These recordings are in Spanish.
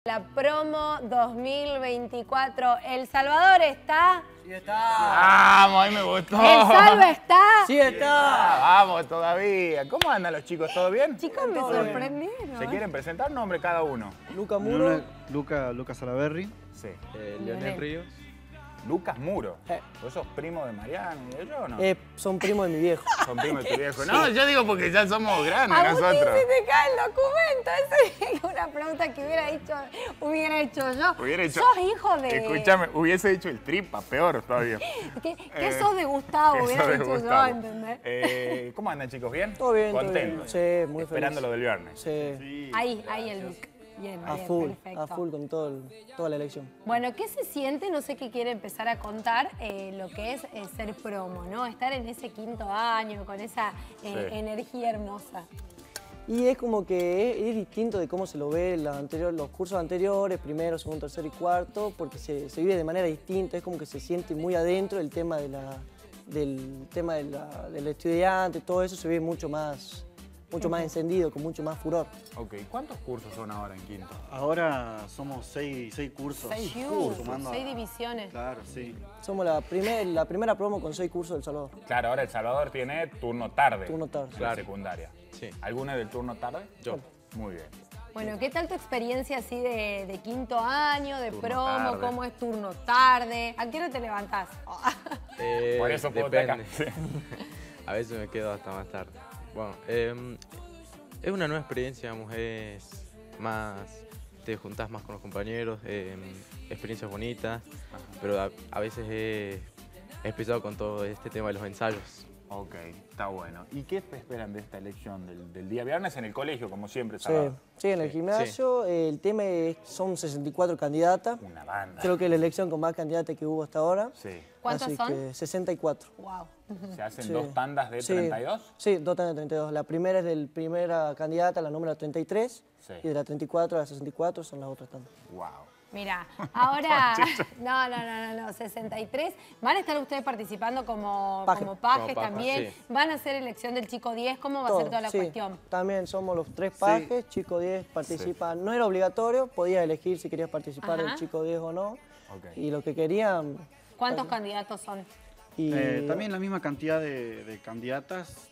La promo 2024. ¿El Salvador está? Sí está. Vamos, a mí me gustó. ¿El Salva está? Sí está. Vamos todavía. ¿Cómo andan los chicos? ¿Todo bien? Chicos, me sorprendieron. ¿Se quieren presentar? Nombre cada uno. Luca Muro. Lucas Salaberry. Sí. Leonel Ríos. Lucas Muro. ¿Vos sos primo de Mariano y de yo o no? Son primos de mi viejo. Son primos de tu viejo. No, yo digo porque ya somos grandes Agustín, nosotros. se te cae el documento. Esa es una pregunta que hubiera hecho yo. Hubiera hecho- ¿Sos hijo de...? Escúchame, hubiese hecho el tripa, peor todavía. ¿Qué sos de Gustavo? ¿Qué Hubiera sos de dicho Gustavo? yo, ¿entendés? ¿Cómo andan, chicos? ¿Bien? Todo bien, todo bien. ¿Contentos? Sí, muy Esperando feliz. lo del viernes. Sí, Ahí el look. Bien, a bien, full, perfecto. a full con toda la elección. Bueno, ¿qué se siente? No sé qué quiere empezar a contar lo que es ser promo, ¿no? Estar en ese 5º año con esa energía hermosa. Y es como que es distinto de cómo se lo ve en los cursos anteriores, primero, segundo, tercero y cuarto, porque se vive de manera distinta, es como que se siente muy adentro el tema del estudiante, todo eso se ve mucho más encendido, con mucho más furor. Ok, ¿cuántos cursos son ahora en quinto? Ahora somos seis cursos. Sumando a- 6 divisiones. Claro, sí. Somos la primera promo con 6 cursos del Salvador. Claro, ahora El Salvador tiene turno tarde. Turno tarde. En la secundaria. Sí. ¿Alguna del turno tarde? Yo. Muy bien. Bueno, ¿qué tal tu experiencia así de 5º año, de Turno promo? tarde. ¿Cómo es turno tarde? ¿A qué hora te levantás? Por eso puedo estar acá. depende. A veces me quedo hasta más tarde. Bueno, es una nueva experiencia, digamos, es más, te juntás más con los compañeros, experiencias bonitas, pero a veces es pesado con todo este tema de los ensayos. Ok, está bueno. ¿Y qué te esperan de esta elección del día viernes en el colegio, como siempre, Sí, sábado? sí, en el gimnasio. El tema es son 64 candidatas. Una banda. Creo que es la elección con más candidatas que hubo hasta ahora. Sí. ¿Cuántas Así son? que 64. Wow. ¿Se hacen Sí. 2 tandas de Sí. 32? Sí, 2 tandas de 32. La primera es de la primera candidata, la número 33. Sí. Y de la 34 a la 64 son las otras tandas. Wow. Mira, ahora, no, 63. ¿Van a estar ustedes participando como Paje. pajes Como pajes, también? sí. ¿Van a hacer elección del chico 10? ¿Cómo va a Todo, ser toda la sí. cuestión? También somos los 3 pajes, chico 10 participa. No era obligatorio, podías elegir si querías participar Ajá. el chico 10 o no. Ok. Y lo que querían... ¿Cuántos candidatos son? Y, También la misma cantidad de candidatas,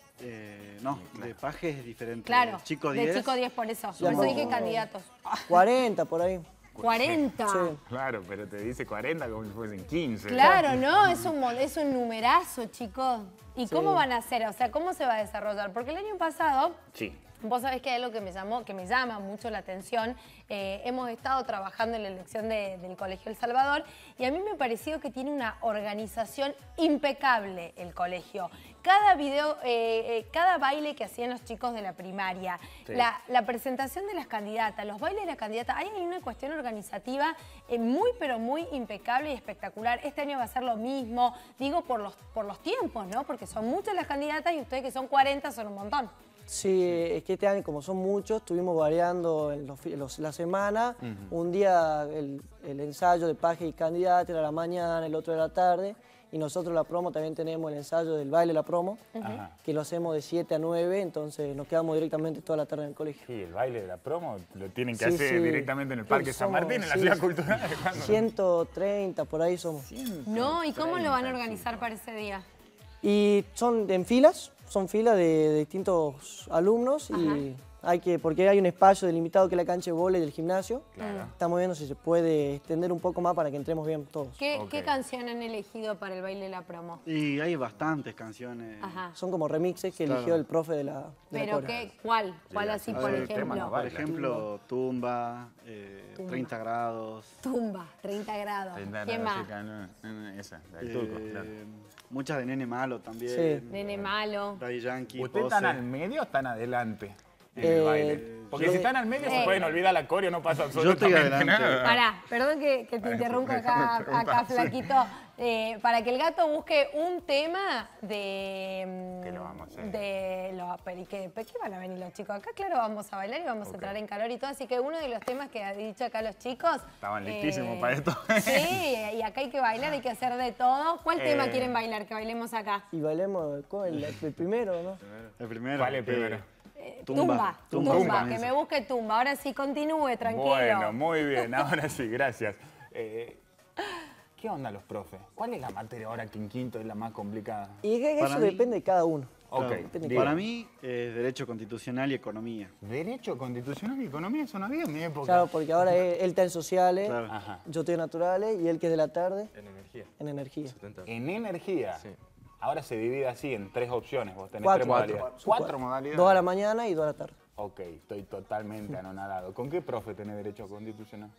de pajes es diferente. Claro, El chico de 10. chico 10 por eso. Sí, Por eso no. dije candidatos. 40 por ahí. 40. Sí. Claro, pero te dice 40 como si fuesen 15. Claro, ¿no? Es un numerazo, chicos. ¿Y cómo van a hacer? O sea, ¿cómo se va a desarrollar? Porque el año pasado, Sí. vos sabés que hay algo que me llama mucho la atención. Hemos estado trabajando en la elección del Colegio El Salvador y a mí me ha parecido que tiene una organización impecable el colegio. Cada video, cada baile que hacían los chicos de la primaria, Sí. la presentación de las candidatas, los bailes de las candidatas, hay una cuestión organizativa muy, pero muy impecable y espectacular. Este año va a ser lo mismo, digo por los tiempos, ¿no? Porque son muchas las candidatas y ustedes que son 40 son un montón. Sí, es que este año, como son muchos, estuvimos variando en la semana. Un día el ensayo de paje y candidata era a la mañana, el otro era a la tarde. Y nosotros la promo también tenemos el ensayo del baile la promo, Ajá. que lo hacemos de 7 a 9, entonces nos quedamos directamente toda la tarde en el colegio. Sí, el baile de la promo lo tienen que Sí, hacer sí. directamente en el Parque San Somos- Martín, en la sí, ciudad sí. cultural. ¿Cuándo? 130, por ahí somos. ¿No? ¿Y cómo lo van a organizar para ese día? Y son en filas, son filas de distintos alumnos y porque hay un espacio delimitado que es la cancha de vóley del gimnasio. Claro. Estamos viendo si se puede extender un poco más para que entremos bien todos. ¿Qué Ok. canción han elegido para el baile de la promo? Y hay bastantes canciones. Ajá. Son como remixes que Claro. eligió el profe de la ¿Pero coreo. qué? ¿Cuál? ¿Cuál Sí, así, sí, por el tema ejemplo? no Por baila. ejemplo, Tumba, 30 grados. Tumba, 30 grados. ¿Quién más? Esa, la del turco, eh, claro. Muchas de Nene Malo también. Sí. Nene malo. Daddy Yankee, ¿Ustedes Pose. están al medio o están adelante en el baile? Porque yo- si están al medio se pueden olvidar la coreo, no pasa absolutamente adelante. nada. Pará, perdón que te interrumpa acá, flaquito. Para que el gato busque un tema de... ¿Qué lo vamos a hacer? Pero ¿qué van a venir los chicos? Acá, claro, vamos a bailar y vamos a entrar en calor y todo. Así que uno de los temas que ha dicho acá los chicos... Estaban listísimos para esto. Sí, y acá hay que bailar, hay que hacer de todo. ¿Cuál tema quieren bailar? Que bailemos acá. Y bailemos el primero, ¿no? El primero. ¿Cuál es el primero? Tumba, Tumba. que me busque Tumba. Ahora sí, continúe, tranquilo. Bueno, muy bien, ahora sí, gracias. ¿Qué onda los profes? ¿Cuál es la materia ahora que en quinto es la más complicada? Y que Para eso mí- depende de cada uno. Ok, Depende de diga. Para mí, Derecho Constitucional y Economía. Derecho constitucional y economía, eso no había en mi época. Claro, porque ahora él está en sociales, Claro. Ajá. yo estoy en naturales y él que es de la tarde En energía. en energía. 70. En energía. Sí. Ahora se divide así en 3 opciones. Vos tenés Cuatro. 3 modalidades. Son 4 modalidades. 2 a la mañana y 2 a la tarde. Ok, estoy totalmente anonadado. ¿Con qué profe tenés derecho constitucional?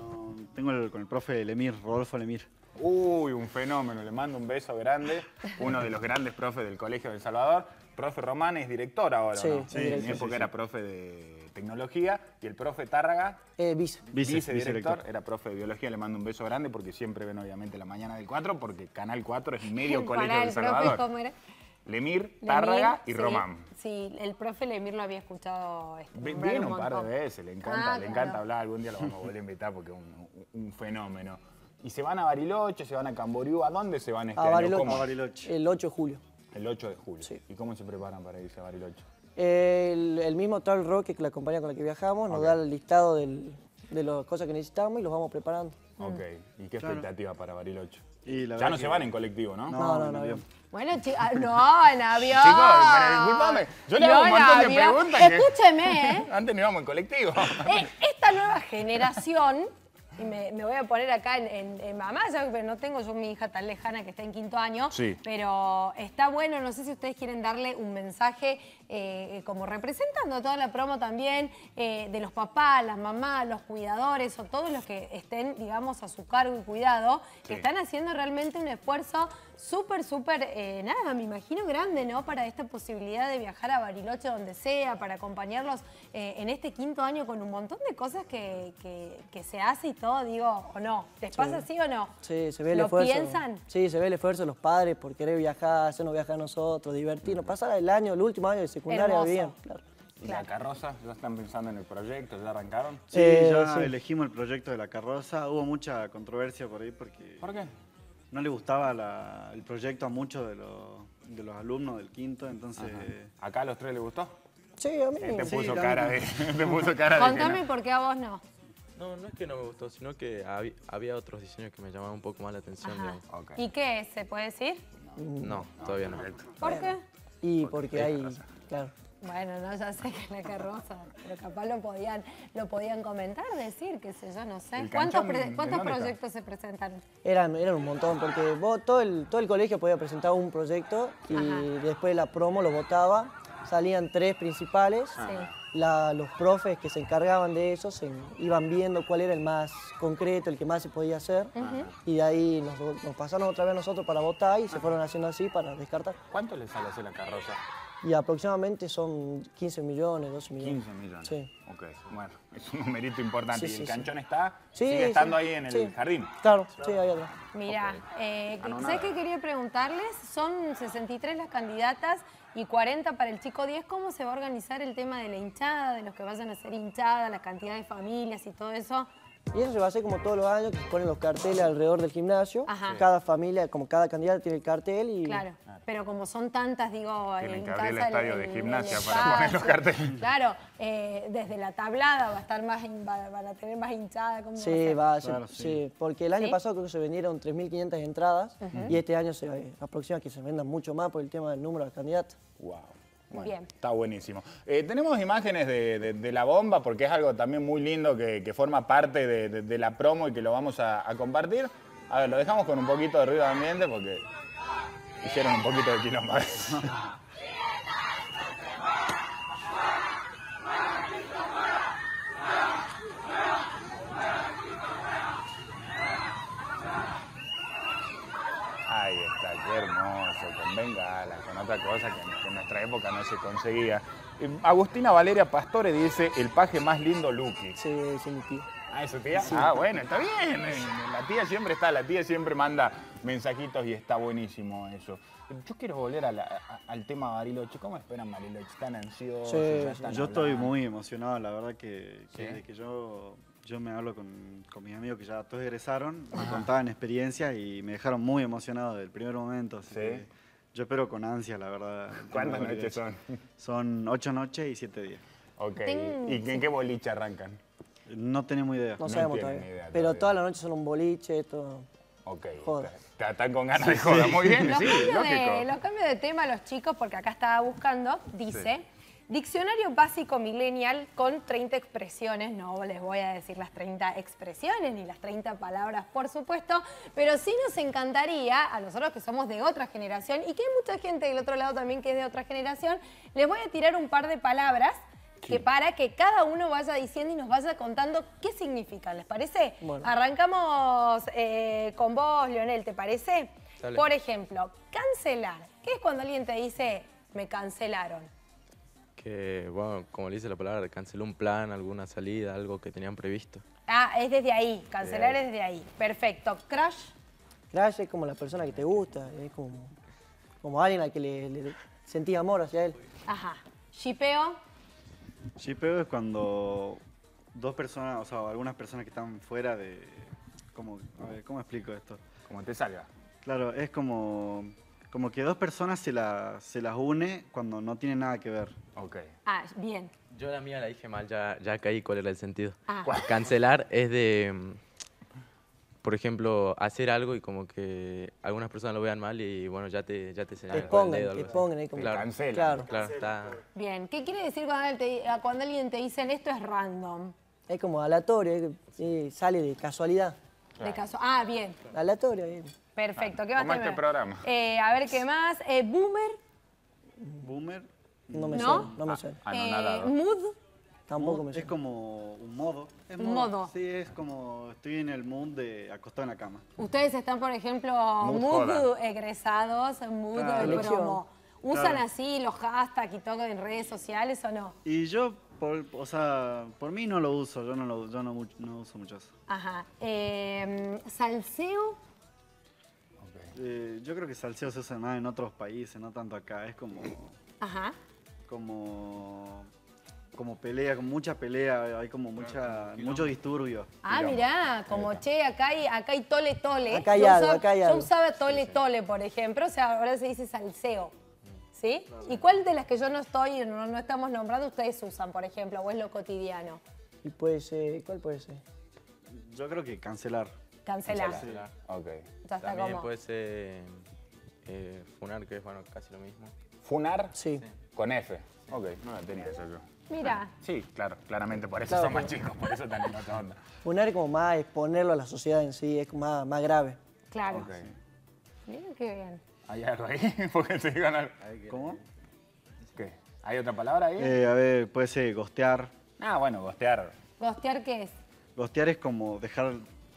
Con el profe Lemir, Rodolfo Lemir. Uy, un fenómeno. Le mando un beso grande. Uno de los grandes profes del Colegio del Salvador. Profe Román es director ahora, Sí, ¿no? sí, En mi director, época sí, era sí. profe de tecnología. Y el profe Tárraga, Vice. vicedirector, vicedirector. era profe de biología. Le mando un beso grande porque siempre ven obviamente la mañana del 4 porque Canal 4 es medio Colegio Pará, del el profe, Salvador. ¿cómo era? Lemir, Tárraga y sí, Román. Sí, el profe Lemir lo había escuchado nombrar Viene un par montón. de veces, le encanta Claro. hablar, algún día lo vamos a volver a invitar porque es un fenómeno. Y se van a Bariloche, se van a Camboriú, ¿a dónde se van este A año? Bariloche. ¿Cómo? A Bariloche. El 8 de julio. El 8 de julio. Sí. ¿Y cómo se preparan para irse a Bariloche? El mismo Travel Rock, que es la compañía con la que viajamos, nos Ok. da el listado de las cosas que necesitamos y los vamos preparando. Ok. ¿Y qué expectativa para Bariloche? Y la Ya verdad no se que- van en colectivo, ¿no? No, en no, avión. Bueno, chicos, no, en avión. Chicos, pero discúlpame, yo le hago un en montón de avión. preguntas que- Escúcheme, ¿eh? Antes no íbamos en colectivo. Esta nueva generación, y me voy a poner acá en mamá, ya, pero no tengo yo mi hija tan lejana que está en quinto año, Sí. pero está bueno, no sé si ustedes quieren darle un mensaje como representando a toda la promo también, de los papás, las mamás, los cuidadores o todos los que estén, digamos, a su cargo y cuidado, que Sí. están haciendo realmente un esfuerzo súper, nada, me imagino grande, ¿no? Para esta posibilidad de viajar a Bariloche donde sea, para acompañarlos en este quinto año con un montón de cosas que se hace y todo, digo, o no. ¿Les pasa así o no? Sí, se ve el ¿Lo esfuerzo. piensan? Sí, se ve el esfuerzo de los padres por querer viajar, hacernos viajar a nosotros, divertirnos, pasar el último año de secundaria Hermoso. bien. Claro. ¿Y la carroza? ¿Ya están pensando en el proyecto? ¿Ya arrancaron? Sí, ya sí. elegimos el proyecto de la carroza. Hubo mucha controversia por ahí porque ¿Por qué? no le gustaba el proyecto a muchos de los alumnos del quinto, entonces... ¿Acá a los 3 les gustó? Sí, a mí. Te Sí, puso la cara verdad. te puso cara de que Contame no. por qué a vos no. No, no es que no me gustó, sino que había otros diseños que me llamaban un poco más la atención, Ajá. digamos. Ok. ¿Y qué es? ¿Se puede decir? No, todavía no. ¿Por qué? Y porque hay, claro. Bueno, no, ya sé que es la carroza, pero capaz lo podían comentar, decir, qué sé yo, no sé. El ¿Cuántos, canchón, ¿en cuántos dónde está? proyectos se presentaron? Eran un montón, porque todo el colegio podía presentar un proyecto y Ajá. después la promo lo votaba. Salían 3 principales. Sí. Los profes que se encargaban de eso iban viendo cuál era el más concreto, el que más se podía hacer. Y de ahí nos pasaron otra vez a nosotros para votar y se fueron haciendo así para descartar. ¿Cuánto les sale hacer la carroza? Y aproximadamente son 15 millones, 12 millones. 15 millones. Sí. Ok, bueno, es un numerito importante. Sí, ¿Y sí, el sí. canchón está? Sí, ¿Sigue estando sí, ahí en el sí. jardín? Claro, sí, ahí atrás. Mira, Anonada. sé que quería preguntarles, son 63 las candidatas y 40 para el chico 10. ¿Cómo se va a organizar el tema de la hinchada, de los que vayan a ser hinchada, la cantidad de familias y todo eso? Y eso se va a hacer como todos los años, que se ponen los carteles alrededor del gimnasio. Ajá. Cada familia, como cada candidato tiene el cartel y... Claro, pero como son tantas, digo, Tienen en que abrir el casa estadio de gimnasia el para poner los espacio. carteles. Claro, desde la tablada va a estar más, van a tener más hinchada. ¿Cómo Sí, va a ser? va a ser, Claro, sí. sí, porque el año ¿Sí? pasado creo que se vendieron 3.500 entradas y este año se aproxima que se vendan mucho más por el tema del número de candidatos. Wow. Bueno, Bien. está buenísimo. Tenemos imágenes de la bomba porque es algo también muy lindo que forma parte de la promo y que lo vamos a compartir. A ver, lo dejamos con un poquito de ruido de ambiente porque hicieron un poquito de quilombo. Ahí está, qué hermoso, con bengala, con otra cosa que en nuestra época no se conseguía. Agustina Valeria Pastore dice, el paje más lindo Luqui. Sí, sí, mi tío. Ah, ¿eso tía? Ah, bueno, está bien. La tía siempre está, la tía siempre manda mensajitos y está buenísimo eso. Yo quiero volver al tema Bariloche. ¿Cómo esperan Bariloche? ¿Están ansiosos? Sí, ¿Ya sí. están Yo estoy hablando? muy emocionado, la verdad que ¿Sí? desde que yo me hablo con mis amigos que ya todos egresaron, me contaban experiencias y me dejaron muy emocionado desde el primer momento. Así ¿Sí? que Yo espero con ansia, la verdad. ¿Cuántas noches son? Son 8 noches y 7 días. Ok. ¿Y en qué boliche arrancan? No tenemos idea. No sabemos tienen todavía. idea Pero todavía. todas las noches son un boliche, todo. Ok. Joda. Están con ganas de joda. Muy bien, Los sí, lógico. los cambios de tema los chicos, porque acá estaba buscando, dice, diccionario básico millennial con 30 expresiones. No les voy a decir las 30 expresiones ni las 30 palabras, por supuesto, pero sí nos encantaría, a nosotros que somos de otra generación y que hay mucha gente del otro lado también que es de otra generación, les voy a tirar un par de palabras que para que cada uno vaya diciendo y nos vaya contando qué significan, ¿les parece? Bueno. Arrancamos con vos, Leonel, ¿te parece? Dale. Por ejemplo, cancelar. ¿Qué es cuando alguien te dice, me cancelaron? Que, bueno, como le dice la palabra, canceló un plan, alguna salida, algo que tenían previsto. Ah, es desde ahí, cancelar es desde ahí. Perfecto. Crush, Crush es como la persona que te gusta, es como alguien al que le sentís amor hacia él. ajá. Shipeo, Shippeo es cuando dos personas, o sea, algunas personas que están fuera de... a ver, ¿cómo explico esto? Como te salga. Claro, es como que dos personas se las une cuando no tienen nada que ver. Ok. ah, bien. Yo la mía la dije mal, ya caí cuál era el sentido. Ah. Cancelar es de, por ejemplo, hacer algo y como que algunas personas lo vean mal y bueno, ya te señalan con el dedo. Te algo así. pongan ahí como... Claro. Cancelan. Claro, Claro, está... Bien. ¿Qué quiere decir cuando alguien te dicen esto es random? es como aleatorio, sale de casualidad. De caso. Ah, bien. Aleatorio. Perfecto. ¿Qué más Como tenemos? este programa. A ver, ¿qué más? Boomer, Boomer No me ¿No? suena, no me suena. Anonadado. mood, Tampoco me es suena. como un modo. Es Un modo. Sí, es como estoy en el mood de acostado en la cama. Ustedes están, por ejemplo, Mood mood joda. egresados, mood Claro. de Elección. promo. ¿Usan Claro. así los hashtags y todo en redes sociales o no? Y yo, por mí no lo uso, yo no uso mucho eso. Ajá. Salseo, Yo creo que salseo se usa más en otros países, no tanto acá. Es ajá. como pelea, como mucha pelea, hay como mucho disturbio. Ah, Digamos. mirá, como che, acá hay tole tole. Acá hay Yo algo, usaba- acá hay Yo algo. usaba tole tole, por ejemplo, o sea, ahora se dice salseo. ¿Sí? ¿Y cuál de las que yo no estoy, no estamos nombrando, ustedes usan, por ejemplo, o es lo cotidiano? Y puede ser, ¿cuál puede ser? Yo creo que cancelar. Cancelar. Ok. Ya está También como. puede ser funar, que es bueno, casi lo mismo. Funar Sí. con F. Ok, no la tenía eso yo. Mira, Sí, claro, claramente por eso Claro, son más claro. chicos, por eso están en otra onda. Funar es como más exponerlo a la sociedad en sí, es como más grave. claro. Ok. Miren qué bien. ¿Hay algo ahí? Porque se digan algo. ¿Cómo? ¿Qué? ¿Hay otra palabra ahí? A ver, puede ser ghostear. Ah, bueno, gostear. ¿Gostear qué es? Ghostear es como dejar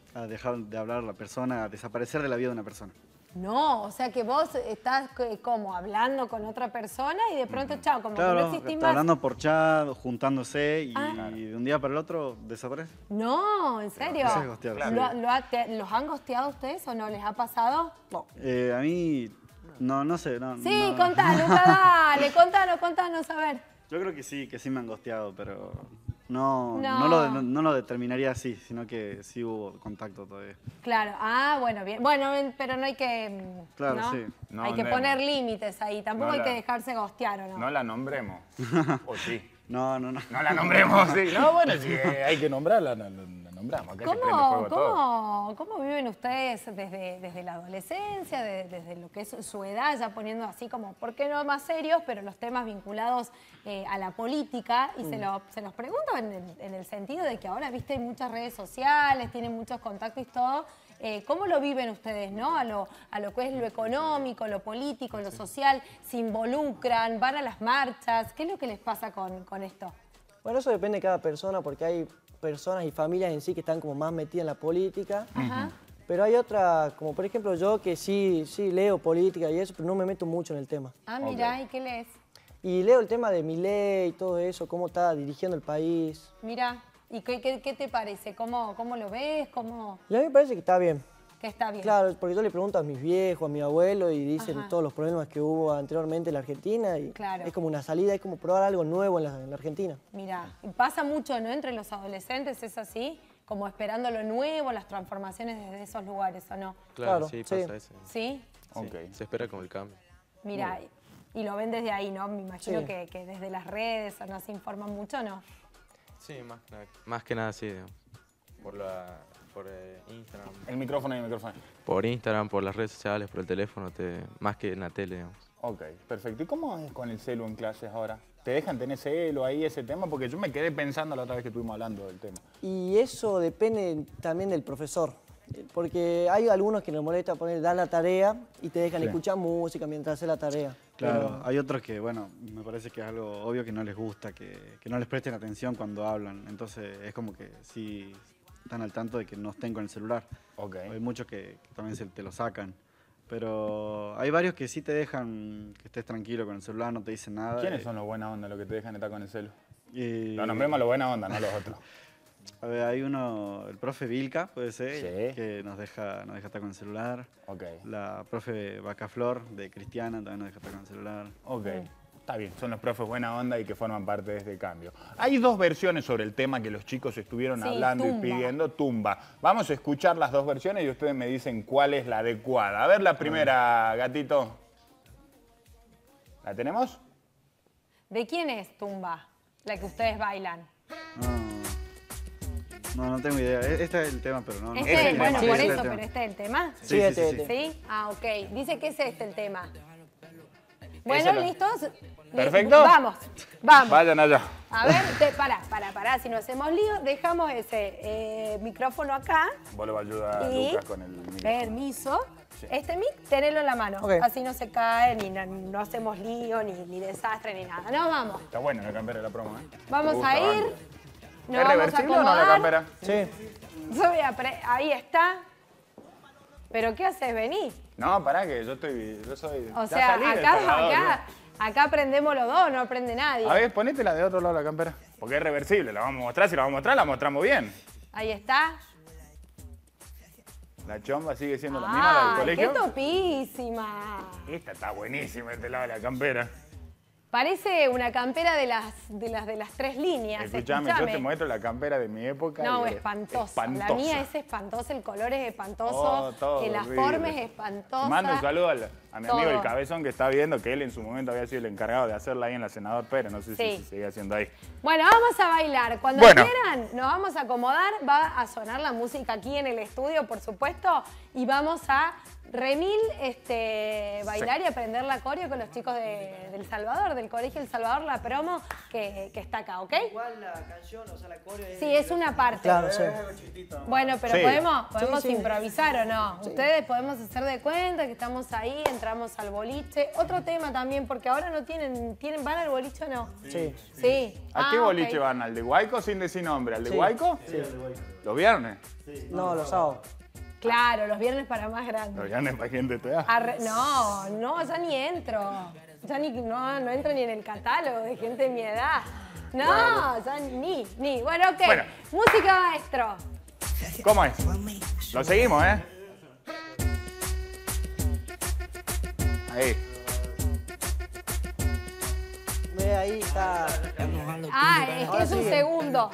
de hablar a la persona, desaparecer de la vida de una persona. No, o sea que vos estás como hablando con otra persona y de pronto, chao, como que no Claro, existís está más. hablando por chat, juntándose y Ah. de un día para el otro desaparece. No, ¿en serio? Eso es gostear, sí. ¿Los han gosteado ustedes o no? ¿Les ha pasado? No. A mí, no sé. Sí, no. contanos, dale, contanos, a ver. Yo creo que sí me han gosteado, pero no No. lo determinaría así, sino que sí hubo contacto todavía. Claro, bueno, bien. Bueno, pero no hay que... Claro, ¿no? sí. No hay que andemos. poner límites ahí, tampoco No hay la- que dejarse gostear, ¿o no? No la nombremos. ¿O sí? No. No la nombremos, sí. No, bueno, si hay que nombrarla, la nombramos. Acá se prende fuego todo. ¿Cómo viven ustedes desde la adolescencia, desde lo que es su edad, ya poniendo así como, ¿por qué no más serios, pero los temas vinculados a la política? Y se los pregunto en el sentido de que ahora, viste, hay muchas redes sociales, tienen muchos contactos y todo. ¿Cómo lo viven ustedes, no? A lo que es lo económico, lo político, lo social, se involucran, van a las marchas. ¿Qué es lo que les pasa con esto? Bueno, eso depende de cada persona, porque hay personas y familias en sí que están como más metidas en la política. Ajá. Pero hay otras, como por ejemplo yo, que sí leo política y eso, pero no me meto mucho en el tema. Ah, mirá, ¿y qué lees? Y leo el tema de Milei y todo eso, cómo está dirigiendo el país. Mirá, ¿y qué te parece? ¿Cómo lo ves? Y a mí me parece que está bien. Que está bien. Claro, porque yo le pregunto a mis viejos, a mi abuelo, y dicen Ajá. todos los problemas que hubo anteriormente en la Argentina. Y Claro. es como una salida, es como probar algo nuevo en la Argentina. Mirá, y pasa mucho, ¿no? Entre los adolescentes, ¿es así? Como esperando lo nuevo, las transformaciones desde esos lugares, ¿o no? Claro, sí, sí. pasa eso. ¿Sí? Sí, Ok. se espera como el cambio. Mira, y lo ven desde ahí, ¿no? Me imagino Sí. que desde las redes no se informan mucho, ¿no? Sí, más que nada sí, digamos. Por Instagram. El micrófono y el micrófono. Por Instagram, por las redes sociales, por el teléfono, más que en la tele, digamos. Ok, perfecto. ¿Y cómo es con el celu en clases ahora? ¿Te dejan tener celu ahí, ese tema? Porque yo me quedé pensando la otra vez que estuvimos hablando del tema. Y eso depende también del profesor. Porque hay algunos que nos molesta poner, dan la tarea y te dejan Sí. escuchar música mientras haces la tarea. Claro, hay otros que, bueno, me parece que es algo obvio que no les gusta, que no les presten atención cuando hablan. Entonces es como que sí están al tanto de que no estén con el celular. Ok. Hay muchos que también te lo sacan. Pero hay varios que sí te dejan que estés tranquilo con el celular, no te dicen nada. ¿Quiénes son los buena onda los que te dejan estar con el celu? Y, Lo nombremos los buena onda, no los otros. a ver, hay uno, el profe Vilca, puede ser, Sí. que nos deja estar con el celular. Ok. La profe Bacaflor, de Cristiana, también nos deja estar con el celular. Ok. Está bien, son los profes buena onda y que forman parte de este cambio. Hay dos versiones sobre el tema que los chicos estuvieron Sí, hablando tumba. y pidiendo, tumba. Vamos a escuchar las dos versiones y ustedes me dicen cuál es la adecuada. A ver la primera, gatito. ¿La tenemos? ¿De quién es Tumba? La que ustedes bailan. No tengo idea. Este es el tema, pero no. Este es es, el bueno, tema. por Sí, eso, es el pero tema. este es el tema. Sí, Sí, este, sí, sí. este. ¿Sí? Ah, ok. Dice que es este el tema. Bueno, Ese lo- ¿listos? ¿Perfecto? Vamos, vamos. Vayan allá. A ver, pará. Si no hacemos lío, dejamos ese micrófono acá. Vos le vas a ayudar a Y, Lucas con el micrófono. permiso, este mic, tenelo en la mano. Ok. Así no se cae, ni no hacemos lío, ni desastre, ni nada. No, vamos. Está bueno la campera de la promo, ¿eh? Vamos Me gusta, a ir. banco. Nos ¿Es vamos a reversible o no la acomodar. campera? Sí. Yo voy a ahí está. ¿Pero qué haces? Vení. No, pará que yo soy... O ya sea, salí del cargador, acá aprendemos los dos, no aprende nadie. ¿no? A ver, ponete la de otro lado la campera. Porque es reversible, la vamos a mostrar. Si la vamos a mostrar, la mostramos bien. Ahí está. La chomba sigue siendo la misma, la del ¡Ay, qué colegio. topísima! Esta está buenísima, este lado de la campera. Parece una campera de las 3 líneas. Escuchame, yo te muestro la campera de mi época. No, y es espantosa. La espantosa. mía es espantosa, el color es espantoso, Oh, todo la horrible. forma es espantosa. Mando un saludo a mi amigo Todo. El Cabezón que está viendo, que él en su momento había sido el encargado de hacerla ahí en la Senador Pérez. No sé Sí. si se sigue haciendo ahí. Bueno, vamos a bailar. Cuando Bueno. quieran, nos vamos a acomodar. Va a sonar la música aquí en el estudio, por supuesto. Y vamos a remil bailar y aprender la coreo con los chicos del Salvador, del Colegio El Salvador, la promo que está acá, ¿ok? Igual la canción, o sea, la coreo es... Sí, es una parte. Claro, sí. Bueno, pero Sí. podemos Sí, sí. improvisar o no. Ustedes podemos hacer de cuenta que estamos ahí, entramos al boliche. Otro tema también, porque ahora no tienen ¿van al boliche o no? Sí. Sí. ¿A qué Ah, boliche ok. van? ¿Al de Huayco sin decir nombre? ¿Al de Sí. Huayco? Sí. ¿Los viernes? No, los sábados. Claro, los viernes para más Los grandes. viernes para gente de tu edad. No, ya ni entro. Ya no entro ni en el catálogo de gente de mi edad. No, ya ni. Bueno, ok. Bueno. Música, maestro. ¿Cómo es? Lo seguimos, ¿eh? Ahí. Ve ahí está. Ah, es que Ahora es un sigue. segundo.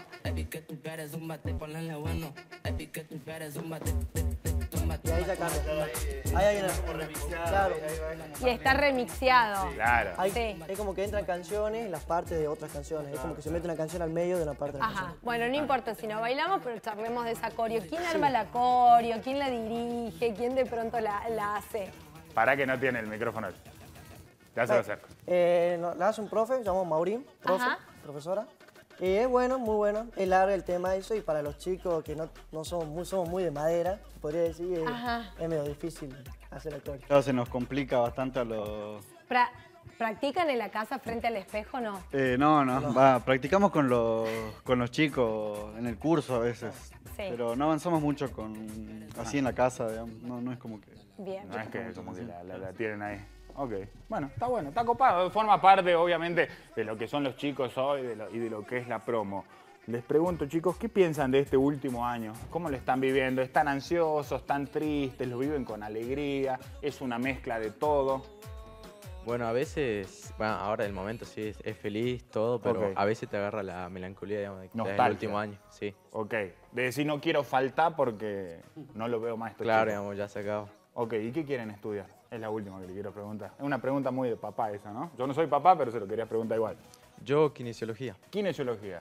Y ahí ya cambia. Ahí hay una. Claro. Y está remixeado. Claro. Hay, Sí. es como que entran canciones y las partes de otras canciones. Es como que se mete una canción al medio de una parte de la Ajá. canción. Bueno, no importa si no bailamos, pero charlemos de esa coreo. ¿Quién arma la coreo? ¿Quién la dirige? ¿Quién de pronto la hace? Para que no tiene el micrófono. Ya se lo acerco. La hace un profe, llamamos Maurín, profe, Ajá. profesora. Y es bueno, muy bueno. Es largo el tema eso y para los chicos que no somos muy de madera, podría decir, Ajá. es medio difícil hacer el coreo. Claro, se nos complica bastante a los... ¿Practican en la casa frente al espejo o no? No. Practicamos con los chicos en el curso a veces. Sí. Pero no avanzamos mucho así en la casa, digamos. No es como que... Bien. No es que como que la tienen ahí. Ok. Bueno, está copado. Forma parte, obviamente, de lo que son los chicos hoy y de lo que es la promo. Les pregunto, chicos, ¿qué piensan de este último año? ¿Cómo lo están viviendo? ¿Están ansiosos? ¿Están tristes? ¿Lo viven con alegría? ¿Es una mezcla de todo? Bueno, a veces, ahora el momento sí es feliz, todo, pero Ok. a veces te agarra la melancolía, digamos, de que es Nostalgia. el último año, sí. Ok. De decir, no quiero faltar porque no lo veo más esto. Claro, digamos, ya se acaba. Ok, ¿y qué quieren estudiar? Es la última que le quiero preguntar. Es una pregunta muy de papá esa, ¿no? Yo no soy papá, pero se lo quería preguntar igual. Yo, kinesiología. Kinesiología.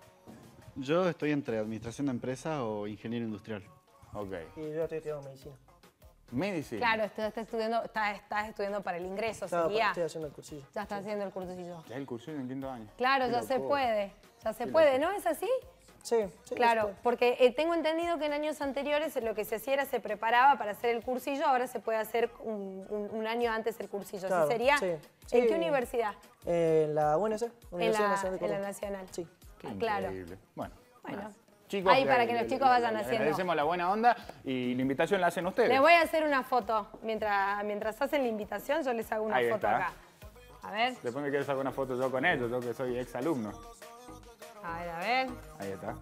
Yo estoy entre administración de empresas o ingeniero industrial. Ok. Y yo estoy estudiando medicina. Medicina. Claro, estás estudiando para el ingreso, Claro, sería. estoy haciendo el cursillo. Ya estás haciendo el cursillo. Ya el cursillo en quinto año. Claro, Qué ya se locura. puede. Ya se puede, ¿no? ¿Es así? Sí, sí. Claro, después. porque tengo entendido que en años anteriores lo que se hacía era se preparaba para hacer el cursillo, ahora se puede hacer un año antes el cursillo. Claro, ¿Así sería? sí, ¿En sí. qué universidad? En la UNC, Universidad Nacional de En la Córdoba. Nacional. Sí. Qué Claro. increíble. Bueno. Bueno. nada. Chicos, Ahí para que los chicos vayan le haciendo. agradecemos la buena onda y la invitación la hacen ustedes. Les voy a hacer una foto. Mientras hacen la invitación, yo les hago una Ahí foto está. acá. A ver, Después me quiero sacar una foto yo con ellos, yo que soy ex alumno. a ver, a ver. Ahí está.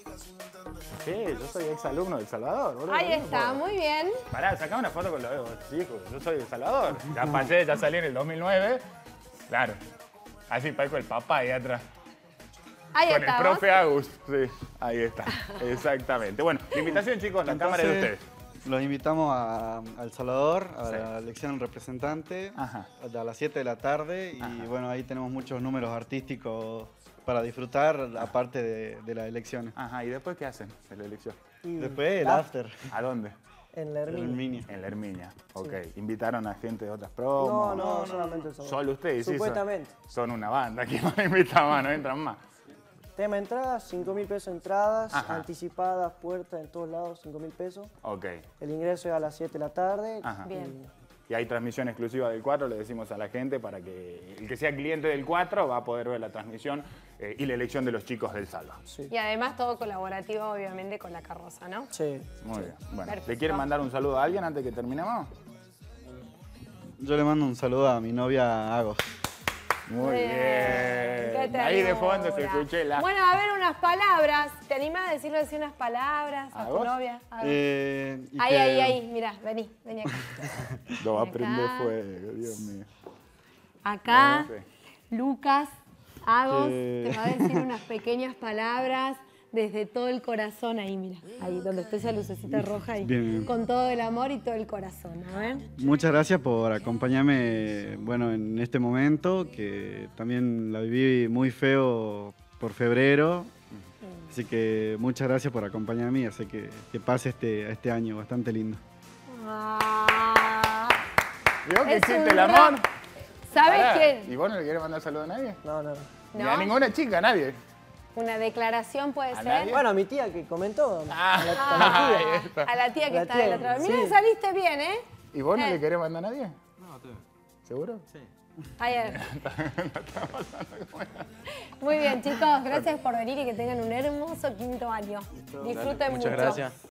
Sí, yo soy ex alumno del Salvador. boludo. Ahí No está, puedo. muy bien. Pará, sacá una foto con los chicos. Yo soy de Salvador. Ya pasé, ya salí en el 2009. Claro. Así parezco el papá ahí atrás. Ahí Con está. el profe Agus. Sí, ahí está. Exactamente. Bueno, la invitación, chicos, la cámara es de ustedes. Los invitamos a El Salvador, a Sí. la elección del representante, Ajá. a las 7 de la tarde. Y bueno, ahí tenemos muchos números artísticos para disfrutar, aparte de las elecciones. Ajá, ¿y después qué hacen de la elección? Y Después el la- after, ¿A dónde? En la el Herminia. mini. En la Herminia. Ok. ¿Invitaron a gente de otras promos? No, solamente el Salvador. Solo ustedes, sí. Supuestamente. Son una banda. ¿Quién más invita más? No entran más. Tema entradas, 5.000 pesos entradas, Ajá. anticipadas, puertas en todos lados, 5.000 pesos. Ok. El ingreso es a las 7 de la tarde. Ajá. Bien. Y hay transmisión exclusiva del 4, le decimos a la gente, para que el que sea cliente del 4 va a poder ver la transmisión y la elección de los chicos del Salva. Sí. Y además todo colaborativo, obviamente, con la carroza, ¿no? Sí. Muy bien. Bueno, Perfecto. ¿le quieren mandar un saludo a alguien antes que terminemos? Yo le mando un saludo a mi novia Agos. Muy Qué bien. Ahí de fondo se ternura. escuché la... Bueno, a ver unas palabras. ¿Te animás a decirle así unas palabras a ¿A tu vos? novia? A ver. Y Ahí, que- ahí. Mirá, vení acá. Lo va a Acá. prender fuego, Dios mío. Acá, Bueno, Lucas, Agos, Que- te va a decir unas pequeñas palabras desde todo el corazón. Ahí, mira. Ahí, donde está esa lucecita roja ahí. Bien. Con todo el amor y todo el corazón. A ver. Muchas gracias por acompañarme, bueno, en este momento, que también la viví muy feo por febrero. Así que muchas gracias por acompañarme y hacer que pase este año bastante lindo. Ah, ¿Vio que Es existe un el amor? ¿Sabes Pará, qué? ¿Y vos no le querés mandar saludo a nadie? No. Ni ¿No? a ninguna chica, a nadie. Una declaración puede ¿A ser. nadie? Bueno, a mi tía que comentó. Ah, a la ahí tía. está. A la tía que La está tía, del otro lado. sí. Mira, saliste bien, ¿eh? ¿Y vos no Eh. le querés mandar a nadie? No, tú. ¿Seguro? Sí. Ahí. Muy bien, chicos. Gracias por venir y que tengan un hermoso quinto año. Disfruten Muchas mucho. gracias.